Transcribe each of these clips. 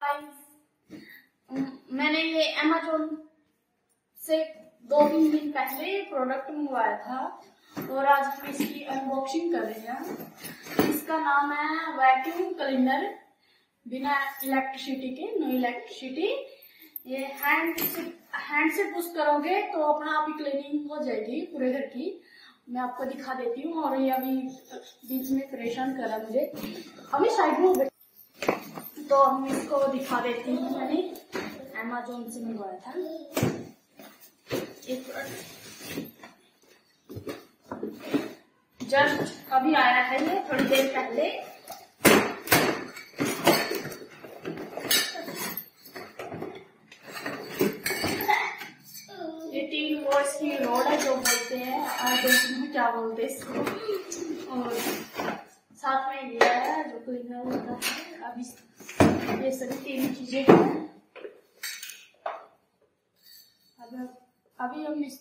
मैंने ये अमेज़न से 2-3 दिन पहले प्रोडक्ट मंगवाया था और आज हम इसकी अनबॉक्सिंग कर रहे हैं। इसका नाम है वैक्यूम क्लीनर बिना इलेक्ट्रिसिटी के, नो इलेक्ट्रिसिटी। ये हैंड से पुश करोगे तो अपना आप ही क्लीनिंग हो जाएगी पूरे घर की। मैं आपको दिखा देती हूँ। और ये अभी बीच में परेशान करा मुझे, अभी साइड में तो हम इसको दिखा देती हूँ। मैंने अमेज़न से मंगवाया था एक जस्ट अभी आया है, ये थोड़ी देर पहले। ये 3 वॉट्स की रोड है जो बोलते हैं, और क्या बोलते हैं इसको। और साथ में ये है जो क्लीनर होता है। अभी ये सभी 3 चीजें हैं। अभी हम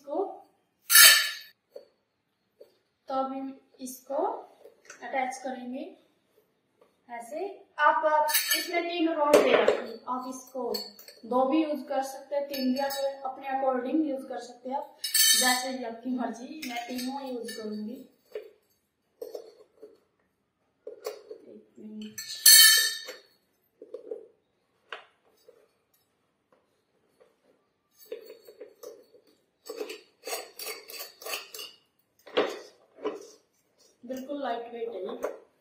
इसको अटैच करेंगे ऐसे। आप इसमें 3 रोड दे रखी, आप इसको 2 भी यूज कर सकते हैं, 3 भी आप अपने अकॉर्डिंग यूज कर सकते हैं, आप जैसे भी आपकी मर्जी। मैं 3 यूज करूंगी। बिल्कुल लाइट वेट है ये।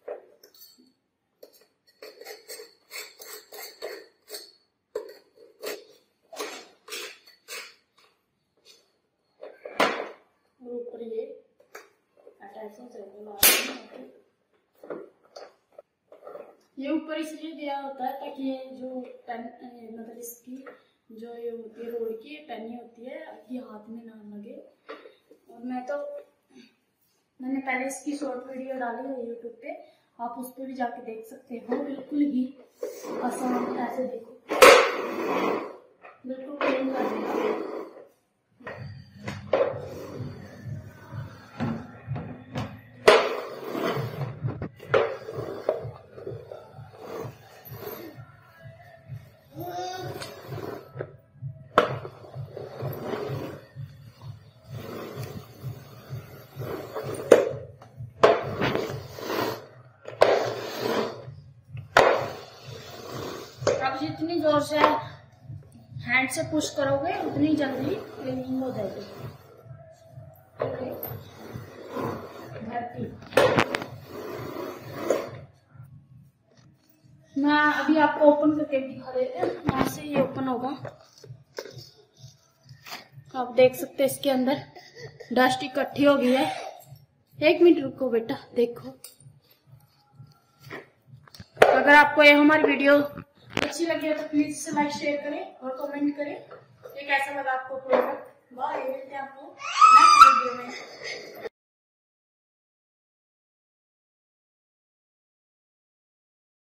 ऊपर ये अटैच हो जाएगा। ये ऊपर इसलिए दिया होता है ताकि ये जो पेन मतलब इसकी जो ये होती है रोड की पेनी होती है, ये हाथ में ना लगे। और मैंने पहले इसकी शॉर्ट वीडियो डाली है यूट्यूब पे, आप उस पर भी जाके देख सकते हो। बिल्कुल ही आसान, ऐसे देखो बिल्कुल क्लीन कर देगा। आप जितनी जोर से हैंड से पुश करोगे उतनी जल्दी क्लीनिंग हो जाएगी। मैं अभी आपको ओपन करके दिखा देते हैं। यहाँ से ये ओपन होगा, आप देख सकते हैं इसके अंदर डस्ट इकट्ठी हो गई है। 1 मिनट रुको बेटा, देखो। अगर आपको ये हमारी वीडियो अच्छी लगी है तो प्लीज इसे लाइक शेयर करें और कमेंट करें। ये कैसा लगा आपको प्रोडक्ट।